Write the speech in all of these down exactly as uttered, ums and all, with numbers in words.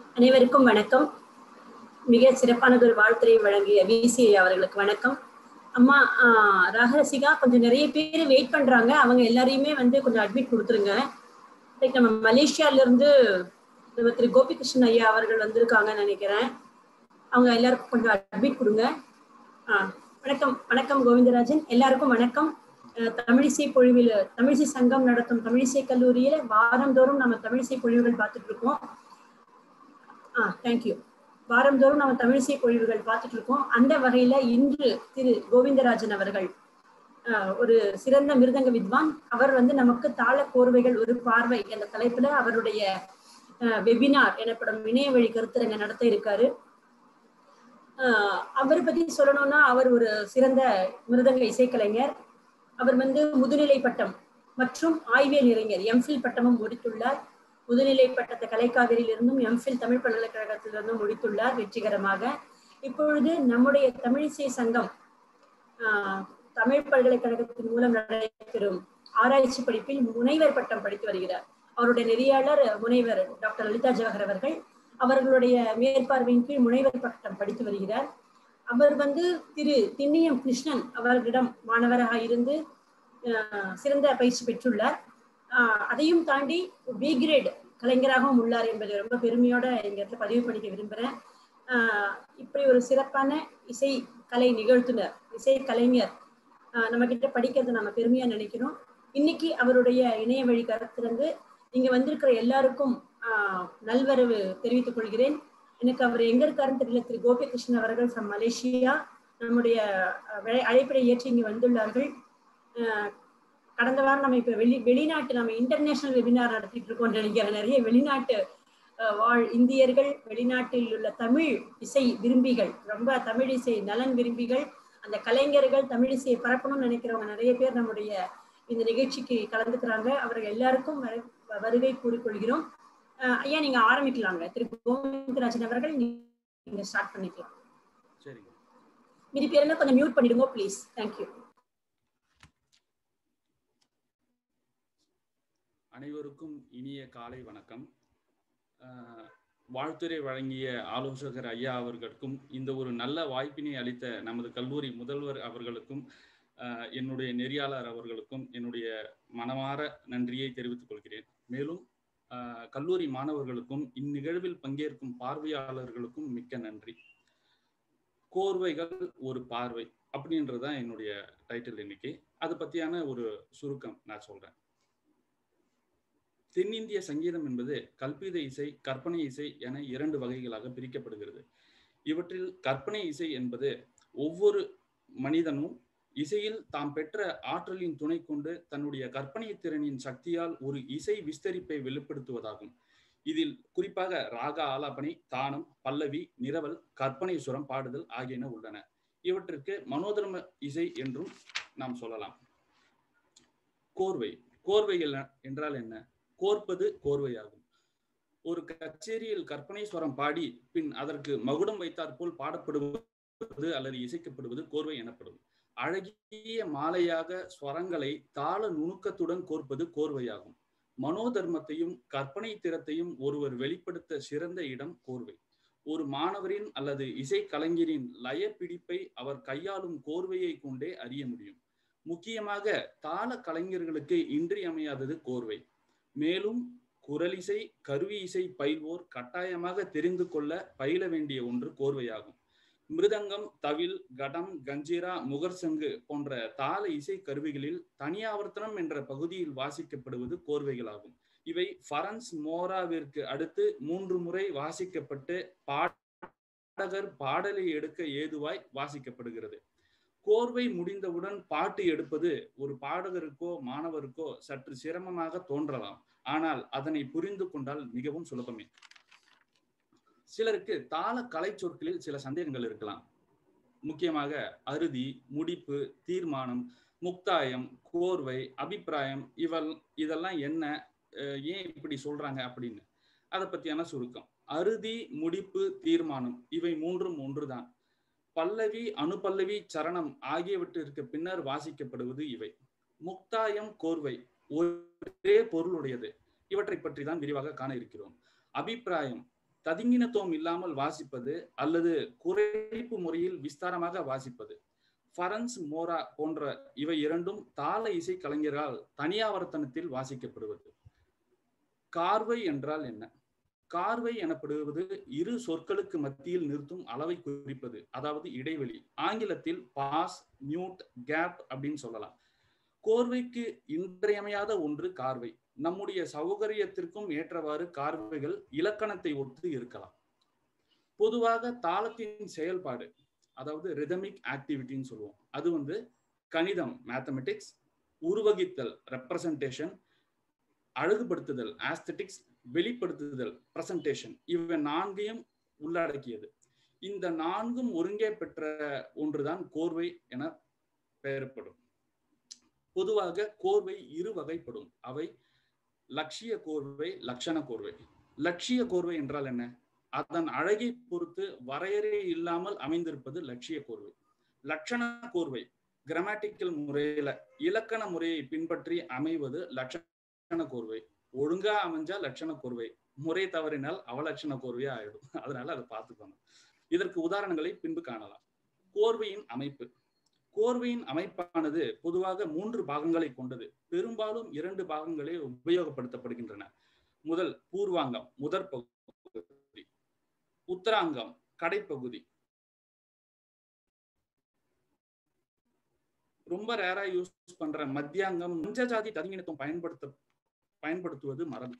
அனைவருக்கும் வணக்கம். மிக சிறப்பானதொரு வாழ்த்துரை வழங்கிய விசி அவர்களுக்கு வணக்கம். அம்மா ராகரசிகா, கொஞ்சம் நிறைய பேர் வெயிட் பண்றாங்க. அவங்க எல்லாரையுமே வந்து கொஞ்சம் அட்மிட் கொடுத்துருங்க. லைக் நம்ம மலேசியால இருந்து திரு கோபிகிருஷ்ணன் ஐயா அவர்கள் வந்திருக்காங்கன்னு நினைக்கிறேன். அவங்க எல்லாருக்கும் கொஞ்சம் அட்மிட் கொடுங்க. ஆஹ் வணக்கம் வணக்கம் கோவிந்தராஜன், எல்லாருக்கும் வணக்கம். தமிழிசை பொழிவில் தமிழிசை சங்கம் நடத்தும் தமிழிசை கல்லூரியில வாரந்தோறும் நம்ம தமிழிசை பொழிவுகள் பார்த்துட்டு இருக்கோம். Ah thank you. வாரந்தோறும் நம்ம தமிழிசை பொழிவுகள் பார்த்துட்டு இருக்கோம். அந்த வகையில இன்று திரு கோவிந்தராஜன் அவர்கள் ஒரு சிறந்த மிருதங்க வித்வான். அவர் வந்து நமக்கு தாள கோர்வைகள் ஒரு பார்வை என்ற தலைப்புல அவருடைய வெபினார் எனப்படும் இணைய வழி கருத்தரங்க நடத்த இருக்காரு. ஆஹ் அவரை பத்தி சொல்லணும்னா, அவர் ஒரு சிறந்த மிருதங்க இசைக்கலைஞர். அவர் வந்து முதுநிலை பட்டம் மற்றும் ஆய்வியல் இளைஞர் எம்ஃபில் பட்டமும் முடித்துள்ளார். முதுநிலை பட்டத்தை கலைக்காவிரியிலிருந்தும் எம்ஃபில் தமிழ் பல்கலைக்கழகத்திலிருந்தும் முடித்துள்ளார் வெற்றிகரமாக. இப்பொழுது நம்முடைய தமிழிசை சங்கம் ஆஹ் தமிழ் பல்கலைக்கழகத்தின் மூலம் நடைபெறும் ஆராய்ச்சி படிப்பில் முனைவர் பட்டம் படித்து வருகிறார். அவருடைய நெறியாளர் முனைவர் டாக்டர் லலிதா ஜவஹர் அவர்கள். அவர்களுடைய மேற்பார்வையின் கீழ் முனைவர் பட்டம் படித்து வருகிறார். அவர் வந்து திரு திண்ணியம் கிருஷ்ணன் அவர்களிடம் மாணவராக இருந்து சிறந்த பயிற்சி பெற்றுள்ளார். ஆஹ் அதையும் தாண்டி பி கிரேட் கலைஞராகவும் உள்ளார் என்பதை ரொம்ப பெருமையோட இந்த இடத்துல பதிவு பண்ணிக்க விரும்புகிறேன். ஆஹ் இப்படி ஒரு சிறப்பான இசை கலை நிகழ்த்துனர், இசை கலைஞர் ஆஹ் நம்ம கிட்ட படிக்கிறது நம்ம பெருமையா நினைக்கிறோம். இன்னைக்கு அவருடைய இணைய வழி கருத்திலிருந்து இங்க வந்திருக்கிற எல்லாருக்கும் ஆஹ் நல்வரவு தெரிவித்துக் கொள்கிறேன். எனக்கு அவர் எங்க இருக்காருன்னு தெரியல. திரு கோபிகிருஷ்ணன் அவர்கள் ஃப்ரம் மலேசியா நம்முடைய அழைப்பை ஏற்றி இங்கு வந்துள்ளார்கள். ஆஹ் கடந்த வாரம் நம்ம இப்ப வெளி வெளிநாட்டு நம்ம இன்டர்நேஷனல் வெபினார் நடத்திட்டு இருக்கோம் நினைக்கிறேன். நிறைய வெளிநாட்டு வாழ் இந்தியர்கள், வெளிநாட்டில் உள்ள தமிழ் இசை விரும்பிகள், ரொம்ப தமிழ் இசை நலன் விரும்பிகள், அந்த கலைஞர்கள் தமிழ் இசையை பரப்பணும்னு நினைக்கிறவங்க நிறைய பேர் நம்முடைய இந்த நிகழ்ச்சிக்கு கலந்துக்கிறாங்க. அவர்கள் எல்லாருக்கும் வருகை கூறிக்கொள்கிறோம். ஐயா, நீங்க ஆரம்பிக்கலாங்க. திரு கோவிந்தராஜன் அவர்கள் நீங்க ஸ்டார்ட் பண்ணிக்கலாம். சரி, மீதி பேரெல்லாம் கொஞ்சம் மியூட் பண்ணிடுங்க ப்ளீஸ். தேங்க்யூ. அனைவருக்கும் இனிய காலை வணக்கம். வாழ்த்துரை வழங்கிய ஆலோசகர் ஐயா அவர்களுக்கும், இந்த ஒரு நல்ல வாய்ப்பினை அளித்த நமது கல்லூரி முதல்வர் அவர்களுக்கும், என்னுடைய நெறியாளர் அவர்களுக்கும் என்னுடைய மனமார நன்றியை தெரிவித்துக் கொள்கிறேன். மேலும் கல்லூரி மாணவர்களுக்கும் இந்நிகழ்வில் பங்கேற்கும் பார்வையாளர்களுக்கும் மிக்க நன்றி. கோர்வைகள் ஒரு பார்வை அப்படின்றதுதான் என்னுடைய டைட்டில் இன்னைக்கு. அது பத்தியான ஒரு சுருக்கம் நான் சொல்றேன். தென்னிந்திய சங்கீதம் என்பது கல்பித இசை, கற்பனை இசை என இரண்டு வகைகளாக பிரிக்கப்படுகிறது. இவற்றில் கற்பனை இசை என்பது ஒவ்வொரு மனிதனும் இசையில் தாம் பெற்ற ஆற்றலின் துணை கொண்டு தன்னுடைய கற்பனை திறனின் சக்தியால் ஒரு இசை விஸ்தரிப்பை வெளிப்படுத்துவதாகும். இதில் குறிப்பாக ராக ஆலாபனை, தானம், பல்லவி, நிரவல், கற்பனை சுரம் பாடுதல் ஆகியன உள்ளன. இவற்றிற்கு மனோதர்ம இசை என்றும் நாம் சொல்லலாம். கோர்வை கோர்வைகள் என்றால் என்ன? கோர்ப்பது கோர்வையாகும். ஒரு கச்சேரியில் கற்பனை ஸ்வரம் பாடி பின் அதற்கு மகுடம் வைத்தாற் போல் பாடப்படுவது அல்லது இசைக்கப்படுவது கோர்வை எனப்படும். அழகிய மாலையாக ஸ்வரங்களை தாள நுணுக்கத்துடன் கோர்ப்பது கோர்வையாகும். மனோதர்மத்தையும் கற்பனை திறத்தையும் ஒருவர் வெளிப்படுத்த சிறந்த இடம் கோர்வை. ஒரு மாணவரின் அல்லது இசை கலைஞரின் லய பிடிப்பை அவர் கையாளும் கோர்வையை கொண்டே அறிய முடியும். முக்கியமாக தாள கலைஞர்களுக்கு இன்றியமையாதது கோர்வை. மேலும் குரலிசை, கருவி இசை பயில்வோர் கட்டாயமாக தெரிந்து கொள்ள பயில வேண்டிய ஒன்று கோர்வையாகும். மிருதங்கம், தவில், கடம், கஞ்சிரா, முகர்சங்கு போன்ற தாள இசை கருவிகளில் தனியாவர்த்தனம் என்ற பகுதியில் வாசிக்கப்படுவது கோர்வைகளாகும். இவை ஃபரன்ஸ் மோராவிற்கு அடுத்து மூன்று முறை வாசிக்கப்பட்டு பாடகர் பாடலை எடுக்க ஏதுவாய் வாசிக்கப்படுகிறது. கோர்வை முடிந்தவுடன் பாட்டு எடுப்பது ஒரு பாடகருக்கோ மாணவருக்கோ சற்று சிரமமாக தோன்றலாம். ஆனால் அதனை புரிந்து கொண்டால் மிகவும் சுலபமே. சிலருக்கு தாள கலை சொற்களில் சில சந்தேகங்கள் இருக்கலாம். முக்கியமாக அறுதி, முடிப்பு, தீர்மானம், முக்தாயம், கோர்வை, அபிப்பிராயம், இவள் இதெல்லாம் என்ன, ஏன் இப்படி சொல்றாங்க அப்படின்னு அதை பத்தியான சுருக்கம். அறுதி, முடிப்பு, தீர்மானம் இவை மூன்றும் ஒன்றுதான். பல்லவி, அனுபல்லவி, சரணம் ஆகியவற்றிற்கு பின்னர் வாசிக்கப்படுவது இவை. முக்தாயம், கோர்வை ஒரே பொருளுடையது. இவற்றை பற்றி தான் விரிவாக காண இருக்கிறோம். அபிப்பிராயம் ததிங்கினத்துவம் இல்லாமல் வாசிப்பது அல்லது குறைப்பு முறையில் விஸ்தாரமாக வாசிப்பது. ஃபரன்ஸ் மோரா போன்ற இவை இரண்டும் தாள இசை கலைஞர்களால் தனியாவர்த்தனத்தில் வாசிக்கப்படுவது. கார்வை என்றால் என்ன? கார்வை எனப்படுவது இரு சொற்களுக்கு மத்தியில் நிறுத்தும் அளவை குறிப்பது, அதாவது இடைவெளி. ஆங்கிலத்தில் பாஸ், மியூட், கேப் அப்படின்னு சொல்லலாம். கோர்வைக்கு இன்றியமையாத ஒன்று கார்வை. நம்முடைய சௌகரியத்திற்கும் ஏற்றவாறு கார்வைகள் இலக்கணத்தை ஒத்து இருக்கலாம். பொதுவாக தாளத்தின் செயல்பாடு, அதாவது ரிதமிக் ஆக்டிவிட்டின்னு சொல்லுவோம், அது வந்து கணிதம் மேத்தமெட்டிக்ஸ், உருவகித்தல் ரெப்ரசன்டேஷன், அழகுபடுத்துதல் ஆஸ்தெட்டிக்ஸ், வெளிப்படுத்துதல் பிரசன்டேஷன், இவை நான்கையும் உள்ளடக்கியது. இந்த நான்கும் ஒருங்கே பெற்ற ஒன்றுதான் கோர்வை என பெயரப்படும். பொதுவாக கோர்வை இரு வகைப்படும். அவை லட்சிய கோர்வை, லட்சண கோர்வை. லட்சிய கோர்வை என்றால் என்ன? அதன் அழகை பொறுத்து வரையறை இல்லாமல் அமைந்திருப்பது லட்சிய கோர்வை. லட்சண கோர்வை கிராமட்டிக்கல் முறையில இலக்கண முறையை பின்பற்றி அமைவது லட்சண கோர்வை. ஒழுங்கா அமைஞ்சா லட்சண கோர்வை, முறை தவறினால் அவலட்சண கோர்வையா ஆயிடும். அதனால அதை பார்த்துக்கணும். இதற்கு உதாரணங்களை பின்பு காணலாம். கோர்வையின் அமைப்பு. கோர்வையின் அமைப்பானது பொதுவாக மூன்று பாகங்களை கொண்டது. பெரும்பாலும் இரண்டு பாகங்களே உபயோகப்படுத்தப்படுகின்றன. முதல் பூர்வாங்கம், முதற் பகுதி. உத்தராங்கம், கடைப்பகுதி. ரொம்ப ரேரா யூஸ் பண்ற மத்தியாங்கம், பஞ்சஜாதி ததிங்கினத்துவம் பயன்படுத்த பயன்படுத்துவது மரபு.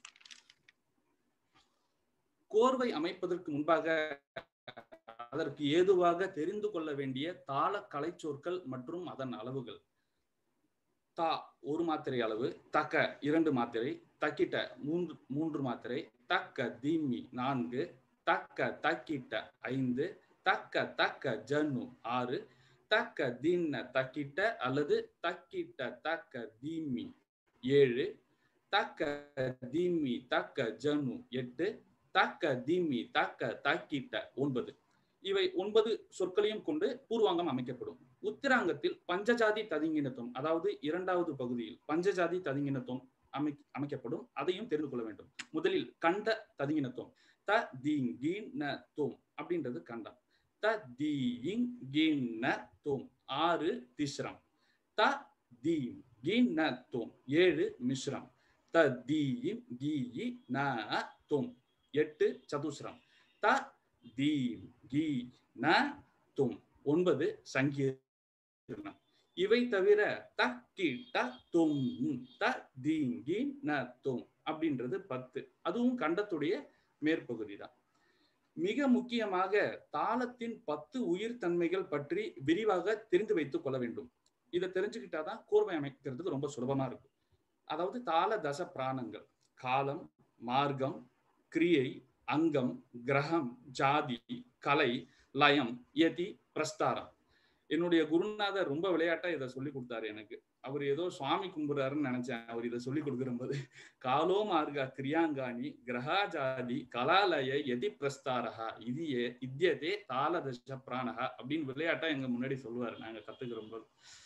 கோர்வை அமைப்பதற்கு முன்பாக அதற்கு ஏதுவாக தெரிந்து கொள்ள வேண்டிய தாள கலை சொற்கள் மற்றும் அதன் அளவுகள். தா ஒரு மாத்திரை அளவு, தக்க இரண்டு மாத்திரை, தக்கிட்ட மூன்று மூன்று மாத்திரை, தக்க தீமி நான்கு, தக்க தக்கிட்ட ஐந்து, தக்க தக்க ஜன்னு ஆறு, தக்க தீன்ன தக்கிட்ட அல்லது தக்கிட்ட தக்க தீமி ஏழு, தக்க தீமி தக்க ஜன்னு எட்டு, தக்க தீமி தக்க தக்கிட்ட ஒன்பது. இவை ஒன்பது சொற்களையும் கொண்டு பூர்வாங்கம் அமைக்கப்படும். உத்திராங்கத்தில் பஞ்சஜாதி ததிங்கினத்துவம், அதாவது இரண்டாவது பகுதியில் பஞ்சஜாதி ததிங்கினத்துவம் அமை அமைக்கப்படும். அதையும் தெரிந்து கொள்ள வேண்டும். முதலில் கண்ட ததிங்கினத்துவம். த தீங் கீன் ந தோம் அப்படின்றது கண்டம். த தீங் கீன் ந தோம் ஆறு திஸ்ரம். த தீம் கீன் ந தோம் ஏழு மிஸ்ரம். த தீம் கீ ந தோம் எட்டு சதுஸ்ரம். த தீம் கீ ந தோம் ஒன்பது சங்கீர்ணம். இவை தவிர த கி ட தொம் த தீம் கீ ந தோம் அப்படின்றது பத்து. அதுவும் கண்டத்துடைய மேற்பகுதி தான். மிக முக்கியமாக தாளத்தின் பத்து உயிர் தன்மைகள் பற்றி விரிவாக தெரிந்து வைத்துக் கொள்ள வேண்டும். இதை தெரிஞ்சுக்கிட்டாதான் கோர்வை அமைக்கிறதுக்கு ரொம்ப சுலபமா இருக்கும். அதாவது தாள தச பிராணங்கள்: காலம், மார்க்கம், கிரியை, அங்கம், கிரகம், ஜாதி, கலை, லயம், யதி, பிரஸ்தாரம். என்னுடைய குருநாதர் ரொம்ப விளையாட்டா இதை சொல்லி கொடுத்தாரு எனக்கு. அவர் ஏதோ சுவாமி கும்பிடுறாருன்னு நினைச்சேன் அவர் இதை சொல்லி கொடுக்குற போது. காலோ மார்கா கிரியாங்காணி கிரகா ஜாதி கலாலய யதி பிரஸ்தாரஹா இதியே இத்தியதே தாளதச பிராணஹா அப்படின்னு விளையாட்டா எங்க முன்னாடி சொல்லுவாரு நாங்க கத்துக்கிற போது.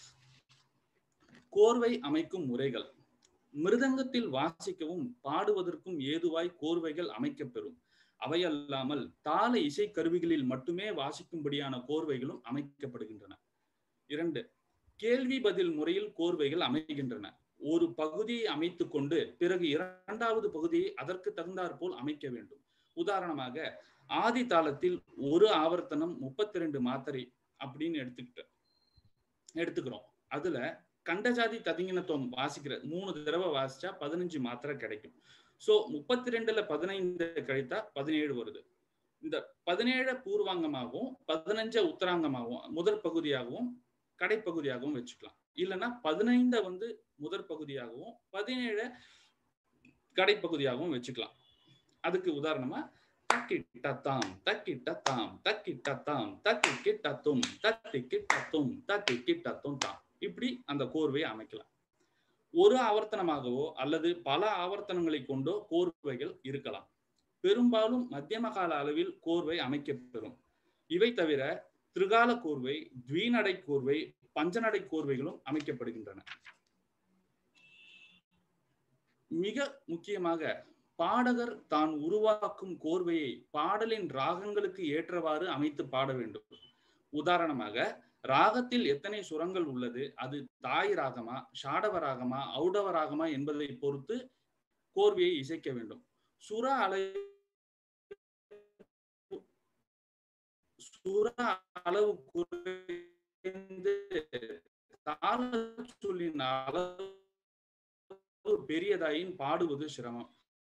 கோர்வை அமைக்கும் முறைகள். மிருதங்கத்தில் வாசிக்கவும் பாடுவதற்கும் ஏதுவாய் கோர்வைகள் அமைக்கப்பெறும். அவையல்லாமல் தாள இசை கருவிகளில் மட்டுமே வாசிக்கும்படியான கோர்வைகளும் அமைக்கப்படுகின்றன. இரண்டு, கேள்வி பதில் முறையில் கோர்வைகள் அமைகின்றன. ஒரு பகுதியை அமைத்து கொண்டு பிறகு இரண்டாவது பகுதியை அதற்கு தகுந்தாற் போல் அமைக்க வேண்டும். உதாரணமாக ஆதி தாளத்தில் ஒரு ஆவர்த்தனம் முப்பத்தி ரெண்டு மாத்திரை அப்படின்னு எடுத்துக்கிட்ட எடுத்துக்கிறோம். அதுல கண்டஜாதி ததிங்கினத்துவம் வாசிக்கிற மூணு தடவை வாசிச்சா பதினஞ்சு மாத்திரை கிடைக்கும். சோ முப்பத்தி ரெண்டுல பதினைந்து கழித்தா பதினேழு வருது. இந்த பதினேழு பூர்வாங்கமாகவும் பதினஞ்சு உத்தராங்கமாகவும் முதற் பகுதியாகவும் கடைப்பகுதியாகவும் வச்சுக்கலாம். இல்லைன்னா பதினைந்த வந்து முதற் பகுதியாகவும் பதினேழு கடைப்பகுதியாகவும் வச்சுக்கலாம். அதுக்கு உதாரணமா தக்கிட்டத்தாம் தக்கிட்டத்தாம் தக்கிட்டத்தாம் தத்தி கிட்டத்தும் தத்தி கிட்டத்தும் தத்தி கிட்டத்தும் தாம், இப்படி அந்த கோர்வையை அமைக்கலாம். ஒரு ஆவர்த்தனமாகவோ அல்லது பல ஆவர்த்தனங்களை கொண்டோ கோர்வைகள் இருக்கலாம். பெரும்பாலும் மத்தியம கால அளவில் கோர்வை அமைக்கப்பெறும். இவை தவிர திரிகால கோர்வை, த்வீநடை கோர்வை, பஞ்சநடை கோர்வைகளும் அமைக்கப்படுகின்றன. மிக முக்கியமாக பாடகர் தான் உருவாக்கும் கோர்வையை பாடலின் ராகங்களுக்கு ஏற்றவாறு அமைத்து பாட வேண்டும். உதாரணமாக, ராகத்தில் எத்தனை சுரங்கள் உள்ளது, அது தாய் ராகமா, ஷாடவ ராகமா, ஔடவ ராகமா என்பதை பொறுத்து கோர்வையை இசைக்க வேண்டும். சுர அளவு சுர அளவு குறைந்து தாள சொல்லின் அளவு பெரியதாயின் பாடுவது சிரமம்.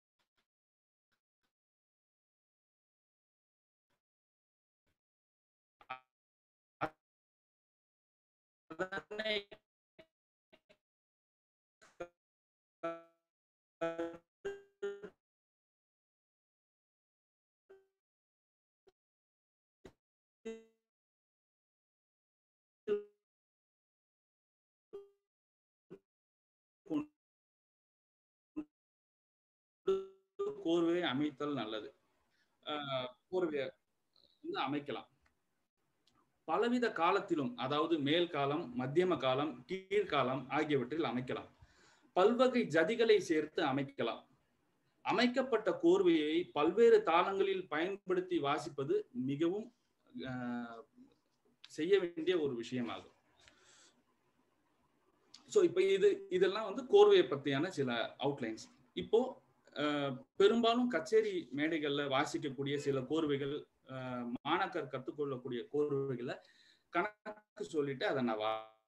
கோர்வை அமைத்தல் நல்லது. கோர்வை அமைக்கலாம். பலவித காலத்திலும், அதாவது மேல் காலம், மத்தியம காலம், கீழ்காலம் ஆகியவற்றில் அமைக்கலாம். பல்வகை ஜதிகளை சேர்த்து அமைக்கலாம். அமைக்கப்பட்ட கோர்வையை பல்வேறு தாளங்களில் பயன்படுத்தி வாசிப்பது மிகவும் செய்ய வேண்டிய ஒரு விஷயமாகும். ஸோ இப்போ இது இதெல்லாம் வந்து கோர்வையை பற்றியான சில அவுட்லைன்ஸ். இப்போ பெரும்பாலும் கச்சேரி மேடைகள்ல வாசிக்கக்கூடிய சில கோர்வைகள், மாணாக்கர் கற்றுக்கொள்ளக்கூடிய கோர்வைகளை கணக்கு சொல்லிட்டு அதை நான்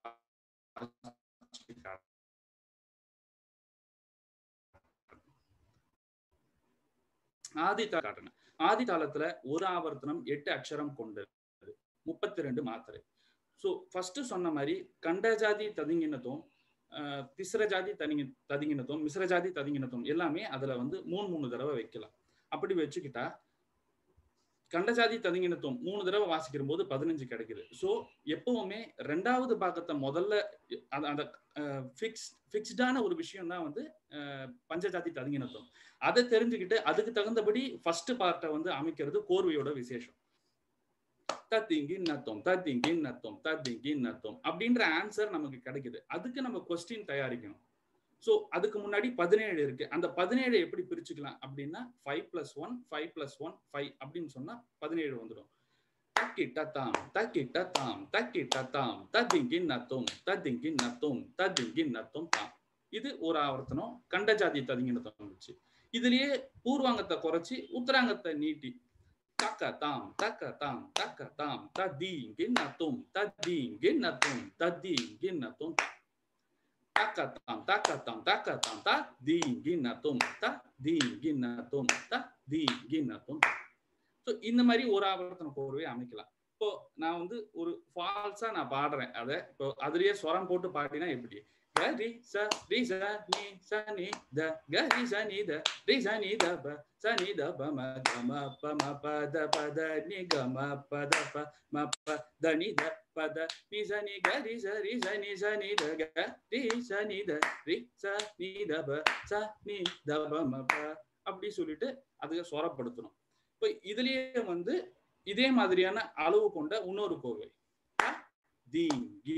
ஆதி காட்டினேன். ஆதி தாளத்துல ஒரு ஆவர்த்தனம் எட்டு அக்ஷரம் கொண்டது, முப்பத்தி ரெண்டு மாத்திரை. ஸோ ஃபர்ஸ்ட் சொன்ன மாதிரி கண்டஜாதி ததிங்கினத்தும் திஸ்ரஜாதி தனிங்க ததிங்கினத்தும் மிஸ்ரஜாதி ததிங்கினத்தும் எல்லாமே அதுல வந்து மூணு மூணு தடவை வைக்கலாம். அப்படி வச்சுக்கிட்டா கண்டஜாதி ததிங்கினத்துவம் மூணு தடவை வாசிக்கிற போது பதினஞ்சு கிடைக்குது. ஸோ எப்பவுமே ரெண்டாவது பாகத்தை முதல்ல அந்த ஃபிக்ஸ் ஃபிக்ஸ்டான ஒரு விஷயம் தான் வந்து பஞ்சஜாதி ததிங்கினத்துவம். அதை தெரிஞ்சுக்கிட்டு அதுக்கு தகுந்தபடி ஃபர்ஸ்ட் பார்ட்டை வந்து அமைக்கிறது கோர்வையோட விசேஷம். தத்திங்கி நத்தம் தத்திங்கி நத்தம் தத்திங்கி நத்தம் அப்படின்ற ஆன்சர் நமக்கு கிடைக்குது. அதுக்கு நம்ம கொஸ்டின் தயாரிக்கணும். ஸோ அதுக்கு முன்னாடி பதினேழு இருக்கு. அந்த பதினேழு எப்படி பிரிச்சுக்கலாம் அப்படின்னா five plus one five plus one five அப்படின்னு சொன்னா பதினேழு வந்துடும். தக்கி டத்தாம் தக்கி டத்தாம் தக்கி டத்தாம் தத்திங்கி நத்தம் தத்திங்கி நத்தம் தத்திங்கி நத்தம் தாம். இது ஒரு ஆவர்த்தனம் கண்டஜாதி ததிங்கினத்தம் வந்துச்சு. இதுலயே பூர்வாங்கத்தை குறைச்சி உத்தராங்கத்தை நீட்டி தக்க தாம் தக்க தாம் தக்க தாம் தத்தீங்கி நத்தம் தத்தீங்கி நத்தம் தத்தீங்கி நத்தம் தாம். Takatam, takatam, takatam, ta dinginatum, ta dinginatum, ta dinginatum. So இந்த மாதிரி ஒரு ஆவர்த்தன கோர்வை அமைக்கலாம். இப்போ நான் வந்து ஒரு ஃபால்ஸா நான் பாடுறேன், அதை இப்போ அதுலயே ஸ்வரம் போட்டு பாடினா எப்படி? கரி ச ரி ச நி ச நி த கரி ச நி த ரி ச நி த ப ச நி த ப ம க ம ப ம ப த ப த நி க ம ப த ப ம ப த நி த ப த நி ச நி க ரி ச ரி ச நி ச நி த க ரி ச நி த ரி ச நி த ப ச நி த ப ம ப அப்படி சொல்லிட்டு அதுக்கு ஸ்வரப்படுத்தணும். இப்போ இதுலயே வந்து இதே மாதிரியான அளவு கொண்ட இன்னொரு கோர்வை தி கி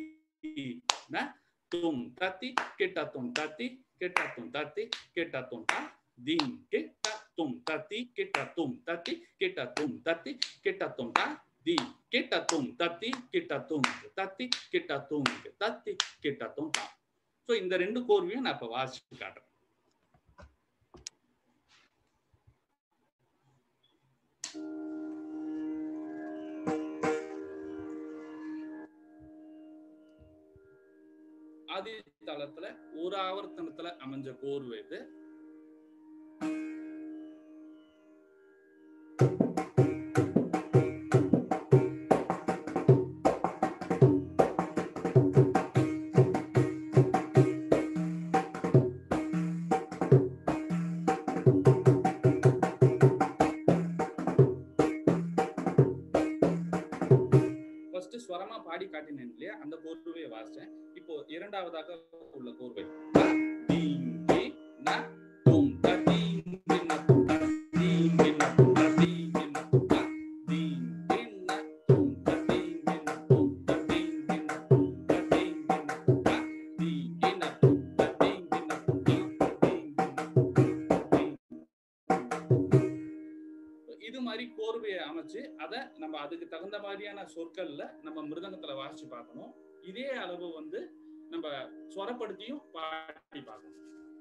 ந தும் தத்தி கெட்ட தும் தத்தி கெட்ட தும் தத்தி கெட்ட தும் தா தீம் கெட்ட தும் தத்தி கெட்ட தும் தத்தி கெட்ட தும் தத்தி கெட்ட தும் தா தி கெட்ட தும் தத்தி கெட்ட தும் தத்தி கெட்ட தும் தத்தி கெட்ட தும் தா. ஸோ இந்த ரெண்டு கோர்வையும் நான் இப்ப வாசிச்சு காட்டுறேன். ஆதி தாளத்துல ஒரு ஆவர்த்தனத்துல அமைஞ்ச கோர்வை இது. ஸ்வரமா பாடி காட்டினேன் இல்லையா, அந்த கோர்வையை வாசிச்சேன். இப்போ இரண்டாவதாக உள்ள கோர்வை மாதிரி கோர்வையை அமைச்சு அதை நம்ம அதுக்கு தகுந்த மாதிரியான சொற்கள்ல நம்ம மிருதங்கத்துல வாசிச்சு பார்க்கணும். இதே அளவு வந்து நம்ம சொரப்படுத்தியும் பாடி பார்க்கணும்.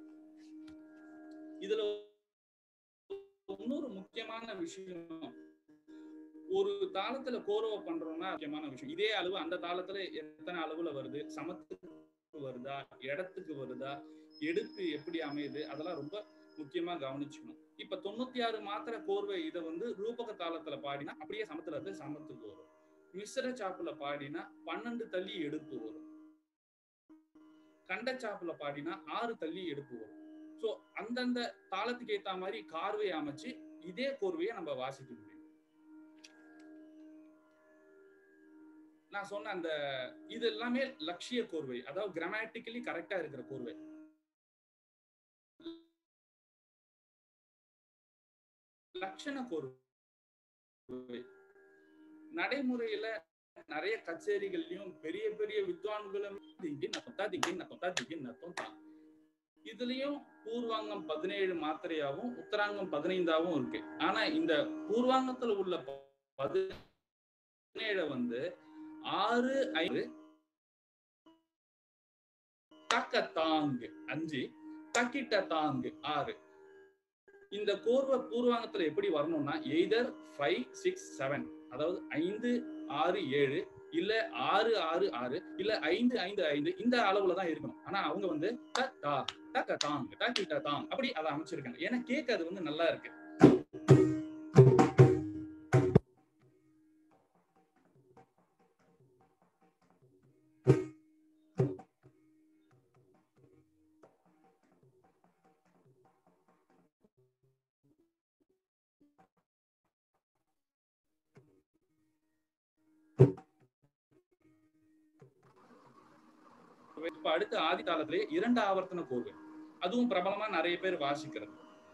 இதுல இன்னொரு முக்கியமான விஷயம், ஒரு தாளத்துல கோர்வை பண்றோம்னா முக்கியமான விஷயம், இதே அளவு அந்த தாளத்துல எத்தனை அளவுல வருது, சமத்துக்கு வருதா, இடத்துக்கு வருதா, எடுப்பு எப்படி அமையுது, அதெல்லாம் ரொம்ப முக்கியமா கவனிச்சுக்கணும். இப்ப தொண்ணூத்தி ஆறு மாத்திரை கோர்வை இதை வந்து ரூபக தாளத்துல பாடினா அப்படியே சமத்துல இருந்து சமத்துக்கு வரும். மிஸ்ர சாப்புல பாடினா பன்னெண்டு தள்ளி எடுப்பு வரும். கண்ட சாப்புல பாடினா ஆறு தள்ளி எடுப்பு வரும். சோ அந்தந்த தாளத்துக்கு ஏத்த மாதிரி கார்வையை அமைச்சு இதே கோர்வையை நம்ம வாசிக்க முடியும். நான் சொன்ன அந்த இது எல்லாமே லட்சிய கோர்வை, அதாவது கிராமட்டிக்கலி கரெக்டா இருக்கிற கோர்வை. லட்சண கோர்வை நடைமுறையில நிறைய கச்சேரிகள்லயும் பெரிய பெரிய வித்வான்களும் இதுலயும் பூர்வாங்கம் பதினேழு மாத்திரையாவும் உத்தராங்கம் பதினைந்தாவும் இருக்கு. ஆனா இந்த பூர்வாங்கத்துல உள்ள பதினேழு வந்து ஆறு ஐந்து தக்க தாங்கு அஞ்சு தக்கிட்ட தாங்கு ஆறு. இந்த கோர்வை பூர்வாங்கத்துல எப்படி வரணும்னா எய்தர் ஃபைவ் சிக்ஸ் செவன், அதாவது ஐந்து ஆறு ஏழு, இல்ல ஆறு ஆறு ஆறு, இல்ல ஐந்து ஐந்து ஐந்து, இந்த அளவுல தான் இருக்கணும். ஆனா அவங்க வந்து தா தக்க தாங் தக்கிட்ட தாங் அப்படி அதை அமைச்சிருக்காங்க. ஏன்னா கேட்க அது வந்து நல்லா இருக்கு. இப்ப அடுத்த ஆதி தாளத்திலே இரண்டு ஆவர்த்தன கோர்வை, அதுவும் பிரபலமா நிறைய பேர் வாசிக்கிறது.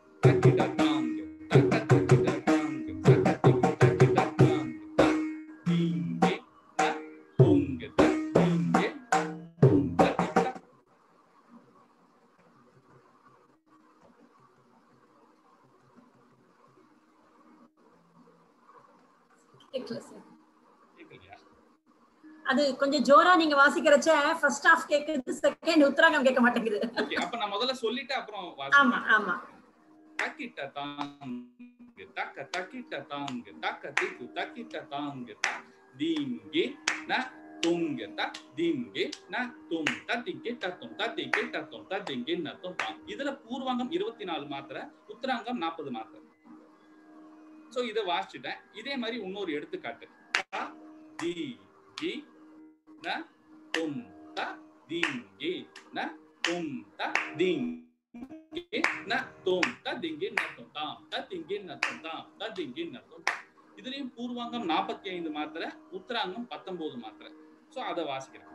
அது கொஞ்சம் ஜோரா நீங்க வாசிக்கிறச்ச ஃபர்ஸ்ட் ஹாஃப் கேக்குது, செகண்ட் உத்தராங்கம் கேட்க மாட்டேங்குது. ஓகே, அப்ப நான் முதல்ல சொல்லிட்டு அப்புறம் ஆமா ஆமா. தக்கிட்ட தாங்கு தக்க தக்கிட்ட தாங்கு தக்க திக்கு தக்கிட்ட தாங்கு தீங்கி ந துங்க த தீங்கி ந தும் தத்திக்கு தத்தும் தத்திக்கு தத்தும் தத்திங்கி ந தும் தாங். இதுல பூர்வாங்கம் இருபத்தி நாலு மாத்திரை, உத்தராங்கம் நாற்பது மாத்திரை. சோ இதை வாசிச்சுட்டேன். இதே மாதிரி இன்னொரு எடுத்துக்காட்டு, தி தி ந தும் த தீங்கி ந தும் த தீங்கி ந தும் த திங்கி ந தும் தாம் த திங்கி ந தும் தாம் த திங்கி ந தும். இதுலயும் பூர்வாங்கம் நாற்பத்தி ஐந்து மாத்திரை, உத்தராங்கம் பத்தொன்பது மாத்திரை. சோ அதை வாசிக்கிறேன்.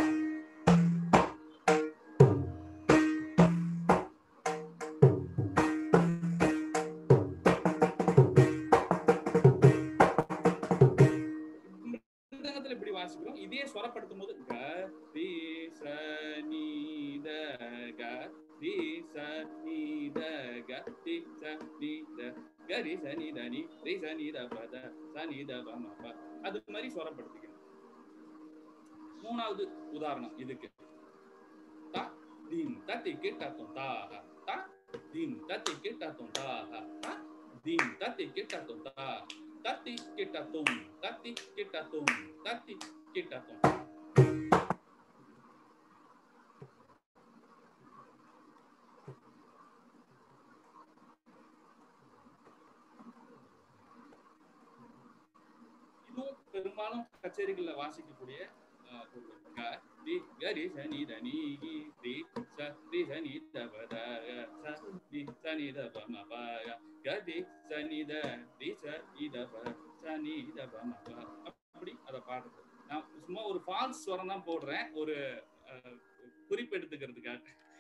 இப்படி வாசிக்கிறோம். இதே சொரப்படுத்தும் போது க ரி ச நீ த க ரி ச நீ த க ரி ச நீ த க ரி ச நீ த நீ ரி ச நீ த ப த ச நீ த ப ம ப, அது மாதிரி சொரப்படுத்திக்கணும். மூணாவது உதாரணம் இதுக்கு, த தீம் தத்திக்கு தத்தும் தா த தீம் தத்திக்கு தத்தும் தா த தீம் தத்திக்கு தத்தும் தா தத்தி கிட்டத்தும் தத்தி கிட்டத்தும் தத்தி கிட்டத்தும். இதுவும் பெரும்பாலும் கச்சேரிகள்ல வாசிக்கக்கூடிய அப்படி அதை பாடுறது. நான் சும்மா ஒரு ஃபால்ஸ் ஸ்வரம் தான் போடுறேன், ஒரு குறிப்பு எடுத்துக்கிறதுக்காக.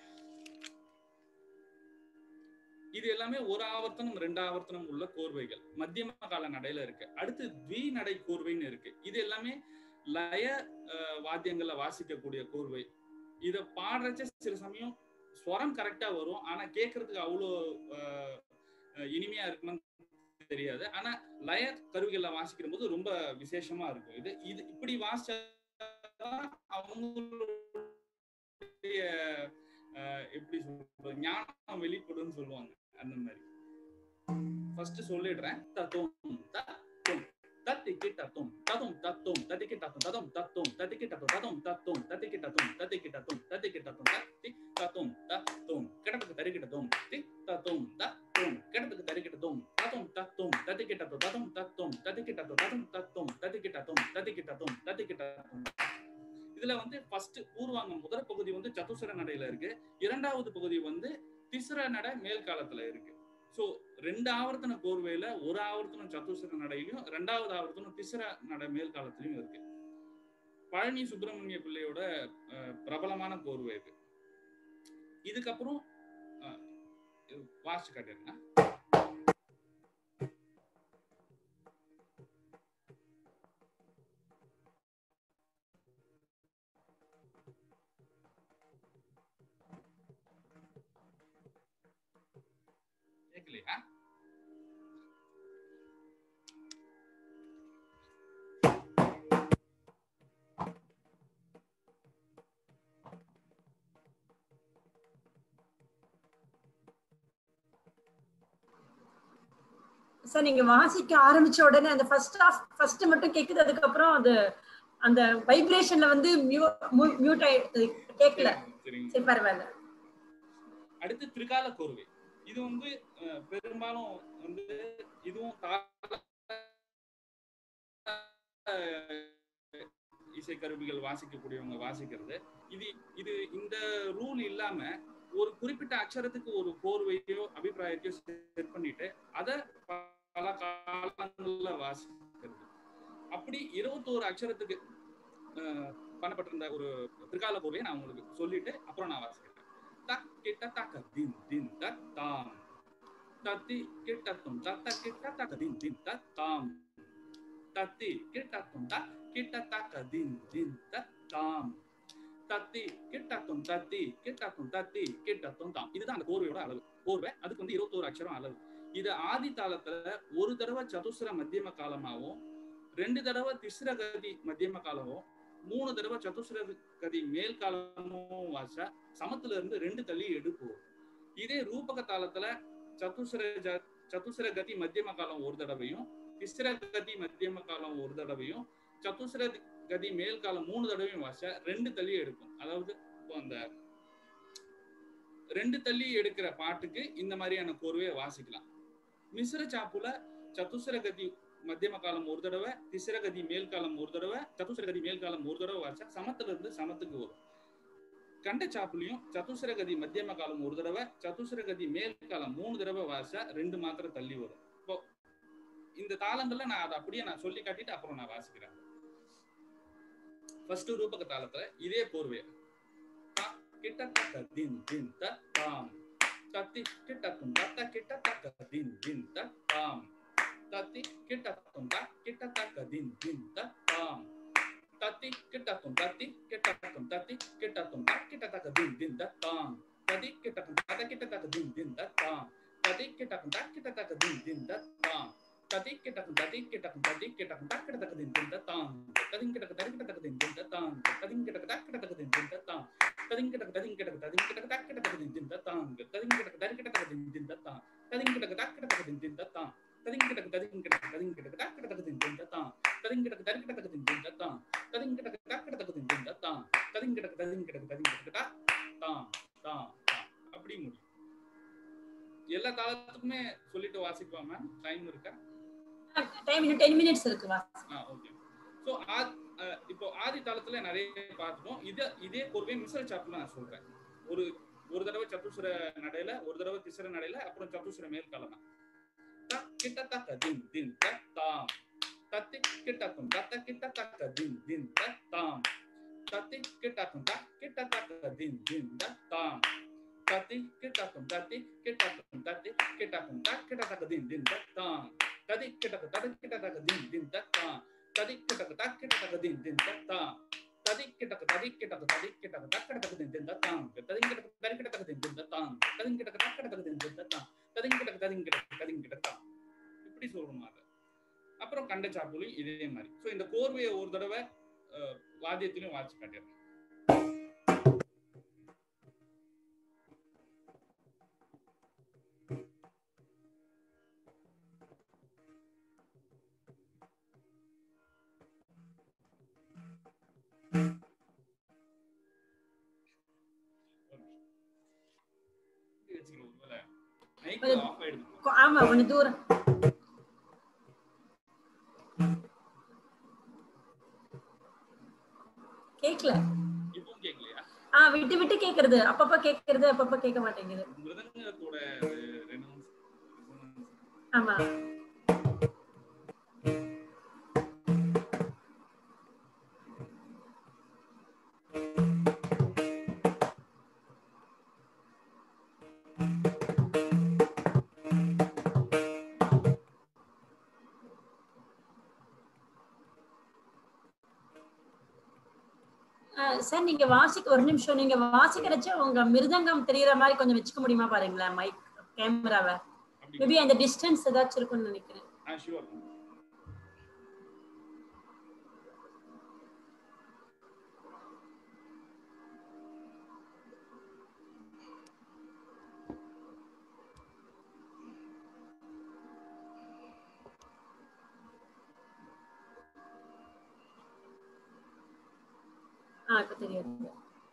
இது எல்லாமே ஒரு ஆவர்த்தனம் ரெண்டு ஆவர்த்தனம் உள்ள கோர்வைகள் மத்தியம கால நடையில இருக்கு. அடுத்து த்வி நடை கோர்வைன்னு இருக்கு. இது எல்லாமே லய வாத்தியங்கள்ல வாசிக்கக்கூடிய கோர்வை. இத பாடுறச்ச சில சமயம் ஸ்வரம் கரெக்டா வரும், ஆனா கேட்கறதுக்கு அவ்வளோ இனிமையா இருக்குன்னு தெரியாது. ஆனா லய கருவிகள்ல வாசிக்கிற போது ரொம்ப விசேஷமா இருக்கும். இது இது இப்படி வாசிச்சாதான் அவங்களுடைய எப்படி சொல்றது ஞானம் வெளிப்படும்னு சொல்லுவாங்க. அந்த மாதிரி ஃபர்ஸ்ட் சொல்லிடுறேன். தத்தும் தத்தும் தத்திக்கிட்டத்தும் ததும் தத்தும் தத்திக்கிட்டத்தும் ததும் தத்தும் தத்திக்கிட்டத்தும் ததும் தத்தும் தத்திக்கிட்டத்தும் தத்திக்கிட்டத்தும் தத்திக்கிட்டத்தும் தத்தி தத்தும் தத்தும் கிடத்துக்கு தரிக்கிட்டதும் தி தத்தும் தத்தும் கிடத்துக்கு தரிக்கிட்டதும் ததும் தத்தும் தத்திக்கிட்டத்தும் ததும் தத்தும் தத்திக்கிட்டத்தும் ததும் தத்தும் தத்திக்கிட்டத்தும் தத்திக்கிட்டத்தும் தத்திக்கிட்டத்தும். இதுல வந்து ஃபர்ஸ்ட் பூர்வாங்கம் முதல் பகுதி வந்து சதுசர நடையில இருக்கு. இரண்டாவது பகுதி வந்து திஸ்ர நடை மேல் காலத்துல இருக்கு. சோ ரெண்டு ஆவர்த்தன கோர்வையில ஒரு ஆவர்த்தனம் சதுசர நடையிலும் ரெண்டாவது ஆவர்த்தனம் திஸ்ர நடை மேல் காலத்திலையும் இருக்கு. பழனி சுப்பிரமணிய பிள்ளையோட பிரபலமான கோர்வை இது. இதுக்கப்புறம் வாசிச்சு காட்டிருங்க. கேட்கலையா? சார் நீங்க வாசிக்க ஆரம்பிச்ச உடனே அந்த ஃபர்ஸ்ட் ஆஃப் ஃபர்ஸ்ட் மட்டும் கேக்குது, அதுக்கப்புறம் அது அந்த வைப்ரேஷன்ல வந்து மியூட் ஆயிடுது, கேட்கல. சரி பரவாயில்ல. அடுத்து திரிகால கோர்வை. இது வந்து பெரும்பாலும் வந்து இதுவும் இசை கருவிகள் வாசிக்கக்கூடியவங்க வாசிக்கிறது. இது இது இந்த ரூல் இல்லாம ஒரு குறிப்பிட்ட அக்ஷரத்துக்கு ஒரு கோர்வையோ அபிப்பிராயத்தையோ செட் பண்ணிட்டு அதை பல காலங்கள்ல வாசிக்கிறது. அப்படி இருபத்தோரு அக்ஷரத்துக்கு பண்ணப்பட்டிருந்த ஒரு திரிகால கோர்வையை நான் உங்களுக்கு சொல்லிட்டு அப்புறம் நான் வாசிக்கிறேன். தக் கிட்ட தக்க தின் தின் தக் தாம் தத்தி கிட்டத்தும் தத்த கிட்ட தக்க தின் தின் தக் தாம் தத்தி கிட்டத்தும் தக் கிட்ட தக்க தின் தின் தக் தாம் தத்தி கிட்டத்தும் தத்தி கிட்டத்தும் தத்தி கிட்டத்தும் தாம். இதுதான் அந்த கோர்வையோட அளவு. கோர்வை அதுக்கு வந்து இருபத்தோரு அக்ஷரம் அளவு. இது ஆதி தாளத்துல ஒரு தடவை சதுசர மத்தியம காலமாகவும் ரெண்டு தடவை திஸ்ர கதி மத்தியம காலமும் மூணு தடவை சதுசர கதி மேல் காலமும் வாசா சமத்துல இருந்து ரெண்டு தள்ளி எடுப்போம். இதே ரூபக தாளத்துல சதுசர சதுசர கதி மத்தியம காலம் ஒரு தடவையும் திஸ்ர கதி மத்தியம காலம் ஒரு தடவையும் சதுசர கதி மேல் காலம் மூணு தடவையும் வாசா ரெண்டு தள்ளி எடுக்கும். அதாவது அந்த ரெண்டு தள்ளி எடுக்கிற பாட்டுக்கு இந்த மாதிரியான கோர்வையை வாசிக்கலாம். மிஸ்ர சாப்புல சதுசர கதி மத்தியம காலம் ஒரு தடவை திஸ்ர கதி மேல் காலம் ஒரு தடவை சதுசர கதி மேல் காலம் ஒரு தடவை வாசா சமத்துல இருந்து சமத்துக்கு வரும். கண்ட சாப்புலையும் சதுசர கதி மத்தியம காலம் ஒரு தடவை சதுசர கதி மேல் காலம் மூணு தடவை வாசா ரெண்டு மாத்திரை தள்ளி வரும். இப்போ இந்த தாளங்கள்ல நான் அதை அப்படியே நான் சொல்லி காட்டிட்டு அப்புறம் நான் வாசிக்கிறேன். ஃபர்ஸ்ட் ரூபக தாளத்துல இதே கோர்வை கிட்ட தக்க தின் தின் தாம் தத்தி கிட்டத்தும் தத்த கிட்ட தக்க தின் தின் தாம் தத்தி கிட்டத்தும் த கிட்ட தக்க தின் தின் தாம் தத்தி கிட்டத்தும் தத்தி கிட்டத்தும் தத்தி கிட்டத்தும் த கிட்ட தக்க தின் தின் தாம் தத்தி கிட்டத்தும் தத்த கிட்ட தக்க தின் தின் தாம் தத்தி கிட்டத்தும் த கிட்ட தக்க தின் தின் தாம் தத்தி கிட்டத்தும் தத்தி கிட்டத்தும் தத்தி கிட்டத்தும் த கிட்ட தக்க தின் தின் தாம் தத்தி கிட்ட தக்க கிட்ட தக்க தின் தின் தாம் தத்தி கிட்ட தக்க கிட்ட தக்க தின் தின் தாம் தத்தி கிட்ட தத்தி கிட்ட தத்தி கிட்ட தக்க கிட்ட தக்க தின் தின் தாம் தத்தி கிட்ட தக்க கிட்ட தக்க தின் தின் தாம் தத்தி கிட்ட தக்க கிட்ட தக்க தின் தின் தாம் தத்தி கிட்ட தக்க தத்தி கிட்ட தத்தி கிட்ட தக்க கிட்ட தக்க தின் தின் தாம் தத்தி கிட்ட தக்க கிட்ட தக்க தின் தின் தாம் தத்தி கிட்ட தக்க கிட்ட தக்க தின் தின் தாம் தத்தி கிட்ட தக்க தத்தி கிட்ட தத்தி கிட்ட தாம் தாம் அப்படி முடியும். எல்லா தாளத்துக்குமே சொல்லிட்டு வாசிப்போம் மேம். டைம் இருக்கா? டைம் இன்னும் ten minutes இருக்கு வா. ஆ ஓகே. சோ இப்போ ஆதி தாளத்துல நிறைய பார்த்துட்டோம். இத இதே கோர்வை மிஸ்ர சாப்புல நான் சொல்றேன். ஒரு ஒரு தடவை சதுசர நடையில ஒரு தடவை திஸ்ர நடையில அப்புறம் சதுசர மேல் காலம். தக் கிட்ட தக்க தின் தின் தாம் தத்தி கிட்டத்தும் தத்த கிட்ட தக்க தின் தின் தாம் தத்தி கிட்டத்தும் த கிட்ட தக்க தின் தின் தாம் தத்தி கிட்டத்தும் தத்தி கிட்டத்தும் தத்தி கிட்டத்தும் த கிட்ட தக்க தின் தின் தாம் தத்தி கிட்டத்தும் தத்தி கிட்ட தக்க தின் தின் தாம் தத்தி கிட்டத்தும் த கிட்ட தக்க தின் தின் தாம் தத்தி கிட்டத்தும் தத்தி கிட்டத்தும் தத்தி கிட்டத்தும் த கிட்ட தக்க தின் தின் தாம் தத்தி கிட்டத்தும் தத்தி கிட்ட தக்க தின் தின் தாம் தத்தி கிட்டத்தும் த கிட்ட தக்க தின் தின் தாம் தத்தி கிட்டத்தும் தத்தி கிட்ட தத்தி கிட்ட தாம் இப்படி எப்படி சொல்லணும் அதை. அப்புறம் கண்டச்சாப்புலையும் இதே மாதிரி. ஸோ இந்த கோர்வையை ஒரு தடவை வாத்தியத்திலையும் வாசிச்சு காட்டிடுறேன். ஆமா கொஞ்சம் தூரம் கேக்கல. இப்பவும் கேக்கலையா? ஆ விட்டு விட்டு கேக்குறது, அப்பப்ப கேக்குறது, அப்பப்ப கேட்க மாட்டேங்குது. மிருதங்கத்தோட ஆமா. சார் நீங்க வாசிக்க ஒரு நிமிஷம், நீங்க வாசிக்கிறச்ச உங்க மிருதங்கம் தெரியற மாதிரி கொஞ்சம் வச்சுக்க முடியுமா பாருங்களேன் மைக் கேமராவை. மேபி அந்த டிஸ்டன்ஸ் ஏதாச்சும் இருக்கும்னு நினைக்கிறேன். ஆ ஷூர். ஆ இப்ப தெரியாது.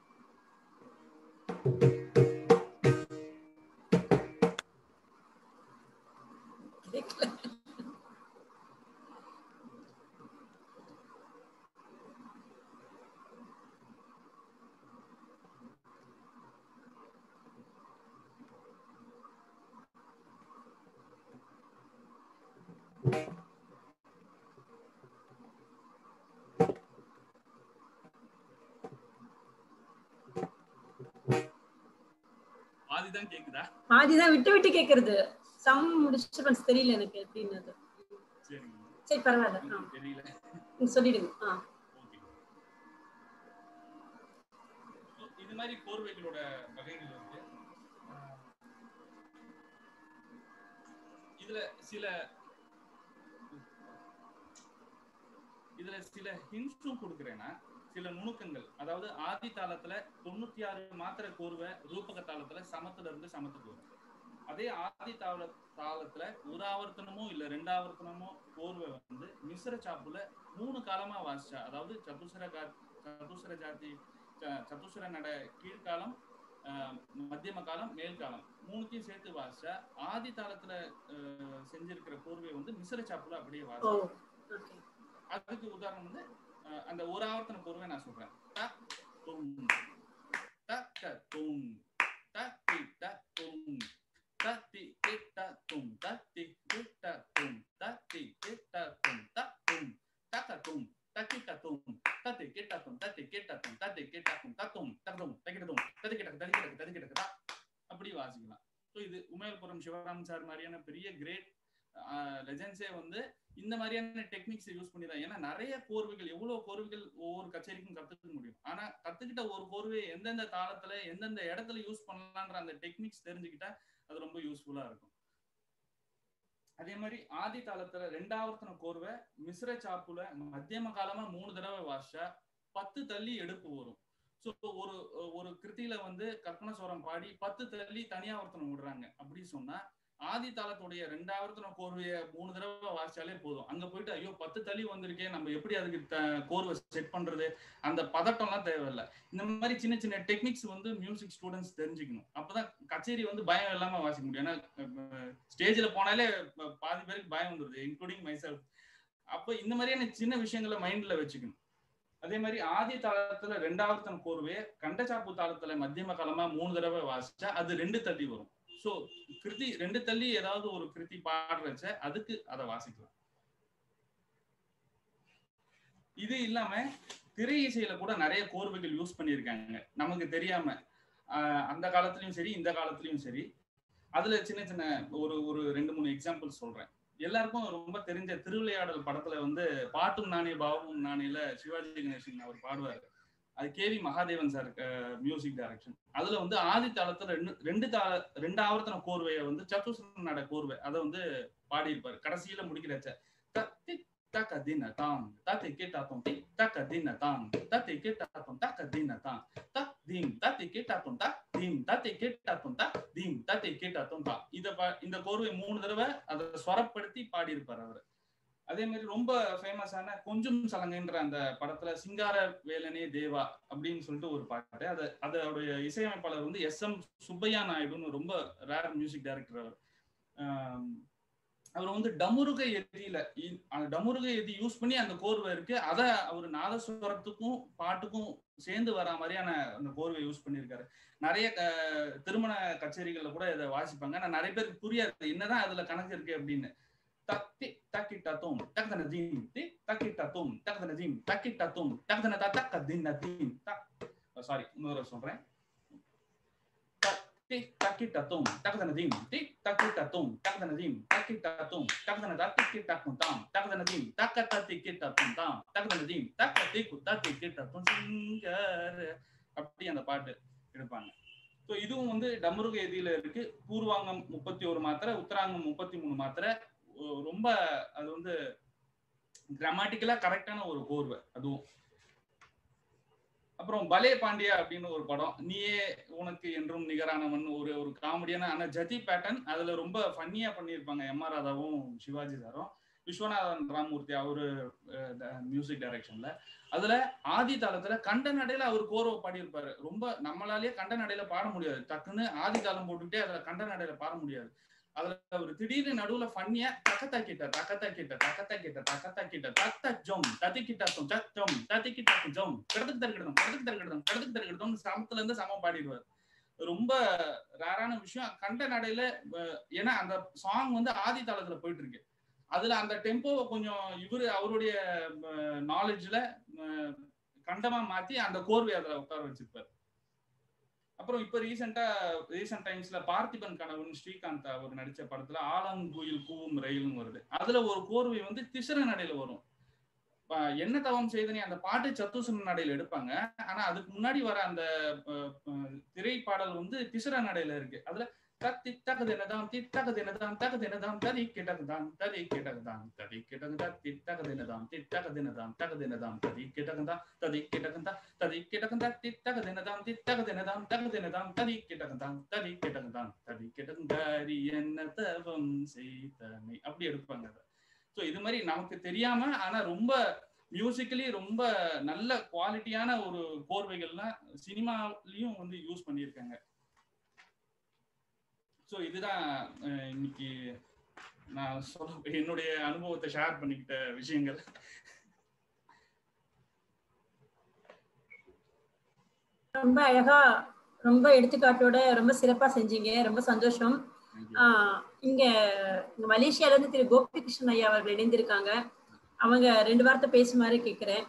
பாதிதான் கேக்குதா? பாதிதான் விட்டு விட்டு கேக்குறது. சம் டிஸ்டர்பன்ஸ் தெரியல எனக்கு எப்படின்னு. சரி சரி பரவாயில்ல. தெரியல நீங்க சொல்லிடுங்க. ஆ ஓகே. இது மாதிரி கோர்வைகளோட வகைகள் இருக்கு. இதுல சில இதுல சில ஹிண்ட்ஸும் கொடுக்குறேன்னா சில நுணுக்கங்கள். அதாவது ஆதி தாளத்துல தொண்ணூத்தி ஆறு மாத்திரை கோர்வை ரூபக தாளத்துல சமத்துல இருந்து சமத்துக்கு வரும். அதே ஆதி தாள தாளத்துல ஒரு ஆவர்த்தனமோ இல்ல ரெண்டு ஆவர்த்தனமோ கோர்வை வந்து மிஸ்ர சாப்புல மூணு காலமா வாசிச்சா, அதாவது சதுசர சதுசர ஜாதி சதுசர நட கீழ்காலம், மத்தியம காலம், மேல் காலம் மூணுத்தையும் சேர்த்து வாசிச்சா ஆதி தாளத்துல செஞ்சிருக்கிற கோர்வை வந்து மிஸ்ர சாப்புல அப்படியே வாசிச்சா. அதுக்கு உதாரணம் வந்து அந்த ஒரு ஆவர்த்தன கோர்வை நான் சொல்றேன். த தும் த க தும் த தி த தும் த தி கி த தும் த தி கி த தும் த தி கி த தும் த தும் த க தும் த கி த தும் த தி கி த தும் த தி கி த தும் த தி கி த தும் த தும் த தும் த கி த தும் த தி கி த த கி த த கி த அப்படி வாசிக்கலாம். ஸோ இது உமையல்புரம் சிவராமன் சார் மாதிரியான பெரிய கிரேட் லெஜெண்ட்ஸே வந்து இந்த மாதிரியான டெக்னிக்ஸ் யூஸ் பண்ணிதான். ஏன்னா நிறைய கோர்வைகள், எவ்வளவு கோர்வைகள் ஒவ்வொரு கச்சேரிக்கும் கத்துக்க முடியும். ஆனா கத்துக்கிட்ட ஒரு கோர்வையை எந்தெந்த தாளத்துல எந்தெந்த இடத்துல யூஸ் பண்ணலான்ற அந்த டெக்னிக்ஸ் தெரிஞ்சுக்கிட்டா அது ரொம்ப யூஸ்ஃபுல்லா இருக்கும். அதே மாதிரி ஆதி தாளத்துல ரெண்டாவர்த்தன கோர்வை மிஸ்ர சாப்புல மத்தியம காலமா மூணு தடவை வாசிச்சா பத்து தள்ளி எடுப்பு வரும். ஸோ ஒரு ஒரு கிருத்தியில வந்து கற்பனஸ்வரம் பாடி பத்து தள்ளி தனியாவர்த்தனம் விடுறாங்க. அப்படி சொன்னா ஆதி தாளத்துடைய ரெண்டாவர்த்தன கோர்வையை மூணு தடவை வாசிச்சாலே போதும். அங்க போயிட்டு ஐயோ பத்து தள்ளி வந்திருக்கே, நம்ம எப்படி அதுக்கு கோர்வை செட் பண்றது, அந்த பதட்டம்லாம் தேவையில்லை. இந்த மாதிரி சின்ன சின்ன டெக்னிக்ஸ் வந்து மியூசிக் ஸ்டூடெண்ட்ஸ் தெரிஞ்சுக்கணும். அப்பதான் கச்சேரி வந்து பயம் இல்லாம வாசிக்க முடியும். ஏன்னா ஸ்டேஜ்ல போனாலே பாதி பேருக்கு பயம் வந்துருது, இன்க்ளூடிங் மைசெல்ஃப். அப்போ இந்த மாதிரியான சின்ன விஷயங்களை மைண்ட்ல வச்சுக்கணும். அதே மாதிரி ஆதி தாளத்துல ரெண்டாவர்த்தன கோர்வையை கண்டச்சாப்பு தாளத்துல மத்தியம காலமா மூணு தடவை வாசிச்சா அது ரெண்டு தள்ளி வரும். ஸோ கிருதி ரெண்டு தள்ளி ஏதாவது ஒரு கிருதி பாடுறச்ச அதுக்கு அதை வாசிக்கலாம். இது இல்லாம திரை இசையில கூட நிறைய கோர்வைகள் யூஸ் பண்ணியிருக்காங்க நமக்கு தெரியாம. ஆஹ் அந்த காலத்திலயும் சரி இந்த காலத்திலயும் சரி. அதுல சின்ன சின்ன ஒரு ஒரு ரெண்டு மூணு எக்ஸாம்பிள் சொல்றேன். எல்லாருக்கும் ரொம்ப தெரிஞ்ச திருவிளையாடல் படத்துல வந்து பாட்டும் நானே பாவமும் நானேல சிவாஜி கணேசன் அவர் பாடுவாரு. அது K V Mahadevan sir music direction. அதுல வந்து ஆதி தாளத்துல ரெண்டு ரெண்டு தாள ரெண்டு ஆவர்த்தன கோர்வையை வந்து சத்துஸ்வர நட கோர்வை அதை வந்து பாடியிருப்பாரு. கடைசியில முடிக்கிறச்ச தத்தி தக்க தின தாம் தத்தி கேட்டாத்தோம் தி தக்க தின தாம் தத்தி கேட்டாத்தோம் தக்க தின தாம் த தீம் தத்தி கேட்டாத்தோம் த தீம் தத்தி கேட்டாத்தோம் த தீம் தத்தி கேட்டாத்தோம் தா. இத இந்த கோர்வை மூணு தடவை அதை ஸ்வரப்படுத்தி பாடியிருப்பார் அவர். அதே மாதிரி ரொம்ப ஃபேமஸான கொஞ்சம் சலங்கைன்ற அந்த படத்துல சிங்கார வேலனே தேவா அப்படின்னு சொல்லிட்டு ஒரு பாட்டு, அது அதோடைய இசையமைப்பாளர் வந்து எஸ் எம் சுப்பையா நாயுடுன்னு ரொம்ப ரேர் மியூசிக் டைரக்டர் அவர். அவர் வந்து டமுருகை எதியில அந்த டமுருகை எதி யூஸ் பண்ணி அந்த கோர்வை இருக்கு, அதை அவர் நாதஸ்வரத்துக்கும் பாட்டுக்கும் சேர்ந்து வர மாதிரியான அந்த கோர்வை யூஸ் பண்ணியிருக்காரு. நிறைய திருமண கச்சேரிகள்ல கூட இதை வாசிப்பாங்க. ஆனா நிறைய பேருக்கு புரியாது என்னதான் அதுல கணக்கு இருக்கு அப்படின்னு. தத்தி தக்கிட்டத்தும் தக்தன தீம் தி தக்கிட்டத்தும் தக்தன தீம் தக்கிட்டத்தும் தக்தன தக்க தின தீம் த சாரி இன்னொரு சொல்றேன். தத்தி தக்கிட்டத்தும் தக்தன தீம் தி தக்கிட்டத்தும் தக்தன தீம் தக்கிட்டத்தும் தக்தன தக்கிட்டத்தும் தாம் தக்தன தீம் தக்க தக்கிட்டத்தும் தாம் தக்தன தீம் தக்க திக்கு தக்கிட்டத்தும் சிங்கர் அப்படி அந்த பாட்டு எடுப்பாங்க. ஸோ இதுவும் வந்து டமுருக எதியில இருக்கு. பூர்வாங்கம் முப்பத்தி ஒரு மாத்திரை, உத்தராங்கம் முப்பத்தி மூணு மாத்திரை. ரொம்ப அது வந்து கிராமட்டிக்கலா கரெக்டான ஒரு கோர்வை அதுவும். அப்புறம் பலே பாண்டியா அப்படின்னு ஒரு படம், நீயே உனக்கு என்றும் நிகரானவன், ஒரு ஒரு காமெடியான ஆனா ஜதி பேட்டர்ன் அதுல ரொம்ப ஃபன்னியா பண்ணியிருப்பாங்க எம் ஆர் ராதாவும் சிவாஜி சாரும். விஸ்வநாதன் ராமூர்த்தி அவரு மியூசிக் டைரக்ஷன்ல. அதுல ஆதி தாளத்துல கண்ட நடையில அவர் கோர்வை பாடியிருப்பாரு. ரொம்ப நம்மளாலேயே கண்ட நடையில பாட முடியாது, டக்குன்னு ஆதி தாளம் போட்டுக்கிட்டே அதுல கண்ட நடையில பாட முடியாது. அதுல ஒரு திடீர்னு நடுவுல ஃபன்னியா தக்கத்தா கிட்ட தக்கத்தா கிட்ட தக்கத்தா கிட்ட தக்கத்தா கிட்ட தத்த ஜோம் தத்தி கிட்டாத்தும் ஜம் தத்தி கிட்டாத்தும் ஜோம் கடத்துக்கு தருகிடணும் கடத்துக்கு தருகிடணும் கடத்துக்கு தருகிடணும் சமத்துல இருந்து சமம் பாடிடுவார். ரொம்ப ரேரான விஷயம் கண்ட நடையில. ஏன்னா அந்த சாங் வந்து ஆதி தாளத்துல போயிட்டு இருக்கு, அதுல அந்த டெம்போவை கொஞ்சம் இவரு அவருடைய நாலேஜ்ல கண்டமா மாத்தி அந்த கோர்வை அதுல உட்கார வச்சிருப்பாரு. அப்புறம் இப்ப ரீசெண்டா ரீசெண்ட் டைம்ஸ்ல பார்த்திபன் கனவுன்னு ஸ்ரீகாந்த் அவர் நடிச்ச படத்துல ஆலங்குயில் கூவும் ரயில்னு வருது. அதுல ஒரு கோர்வை வந்து திசர நடையில வரும். என்ன தவம் செய்தனே அந்த பாட்டு சத்துசுர நடையில எடுப்பாங்க. ஆனா அதுக்கு முன்னாடி வர அந்த திரைப்பாடல் வந்து திசர நடையில இருக்கு. அதுல தத்தி தகதினதாம் தித்தகதினதாம் தகதினதாம் ததி கிட்டகதான் ததி கிட்டகதான் ததி கிட்டகதா தித்தகதினதாம் தித்தகதினதாம் தகதினதாம் ததி கிட்டகதா ததி கிட்டகதா ததி கிட்டகதா தித்தகதினதாம் தித்தகதினதாம் தகதினதாம் ததி கிட்டகதான் ததி கிட்டகதான் ததி கிட்டகந்தாரி என்ன தவம் செய்தனை அப்படி எடுப்பாங்க. ஸோ இது மாதிரி நமக்கு தெரியாம ஆனா ரொம்ப மியூசிக்கலி ரொம்ப நல்ல குவாலிட்டியான ஒரு கோர்வைகள்லாம் சினிமாலையும் வந்து யூஸ் பண்ணியிருக்காங்க. ஸோ இதுதான் இன்னைக்கு நான் சொல்ல என்னுடைய அனுபவத்தை ஷேர் பண்ணிக்கிட்ட விஷயங்கள். ரொம்ப அழகா ரொம்ப எடுத்துக்காட்டோட ரொம்ப சிறப்பா செஞ்சீங்க, ரொம்ப சந்தோஷம். ஆஹ் இங்க மலேசியால இருந்து திரு கோபிகிருஷ்ணன் ஐயா அவர்கள் இணைந்திருக்காங்க. அவங்க ரெண்டு வார்த்தை பேசுமாறு கேட்கிறேன்.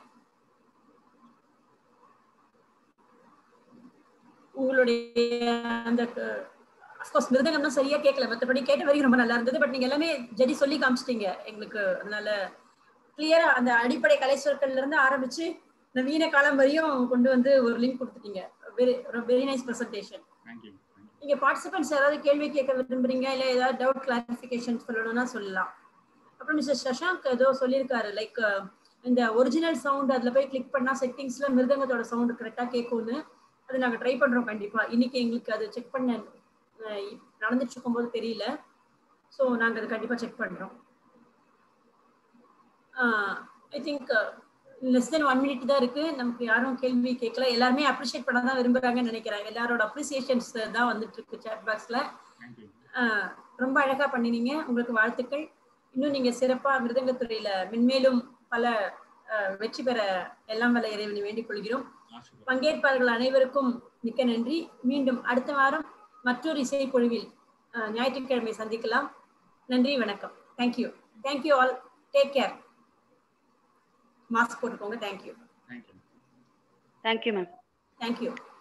உங்களுடைய அந்த அஃப்கோர்ஸ் மிருதங்கம்னா சரியா கேட்கல, மற்றபடி கேட்ட வரைக்கும் ரொம்ப நல்லா இருந்தது. பட் நீங்க எல்லாமே ஜடி சொல்லி காமிச்சிட்டீங்க எங்களுக்கு. அதனால கிளியரா அந்த அடிப்படை கலை சொற்கள்ல இருந்து ஆரம்பிச்சு நவீன காலம் வரையும் கொண்டு வந்து ஒரு லிங்க் கொடுத்துட்டீங்க. Very very nice presentation. நீங்க பார்ட்டிசிபென்ட்ஸ் யாராவது கேள்வி கேட்க விரும்புறீங்க, இல்ல ஏதாவது டவுட் கிளாரிஃபிகேஷன் சொல்லணும்னா சொல்லலாம். அப்புறம் மிஸ்டர் சஷாங்க் ஏதோ சொல்லியிருக்காரு, லைக் இந்த ஒரிஜினல் சவுண்ட் அதுல போய் கிளிக் பண்ணா செட்டிங்ஸ்ல மிருதங்கத்தோட சவுண்ட் கரெக்டா கேட்கும்னு. அது நாங்க ட்ரை பண்றோம் கண்டிப்பா. இன்னைக்கு எங்களுக்கு அது செக் பண்ண நடந்துட்டு இருக்கும் போது தெரியல. ஸோ நாங்க அது கண்டிப்பா செக் பண்றோம். I think less than one minute தான் இருக்கு. நமக்கு யாரும் கேள்வி கேட்கல. எல்லாருமே அப்ரிஷியேட் பண்ண தான் விரும்புறாங்கன்னு நினைக்கிறேன். எல்லாரோட அப்ரிசியேஷன்ஸ் தான் வந்துட்டு இருக்கு சாட் பாக்ஸ்ல. ரொம்ப அழகா பண்ணினீங்க, உங்களுக்கு வாழ்த்துக்கள். இன்னும் நீங்க சிறப்பா மிருதங்கத்துறையில மென்மேலும் பல வெற்றி பெற எல்லாம் வல்ல இறைவனை வேண்டிக் கொள்கிறோம். பங்கேற்பாளர்கள் அனைவருக்கும் மிக்க நன்றி. மீண்டும் அடுத்த வாரம் மற்றொரு இசை பொழிவில் ஞாயிற்றுக்கிழமை சந்திக்கலாம். நன்றி, வணக்கம். Thank you thank you all. Take care. Mask போட்டுக்கோங்க. தேங்க்யூ. Thank you ma'am. தேங்க்யூ.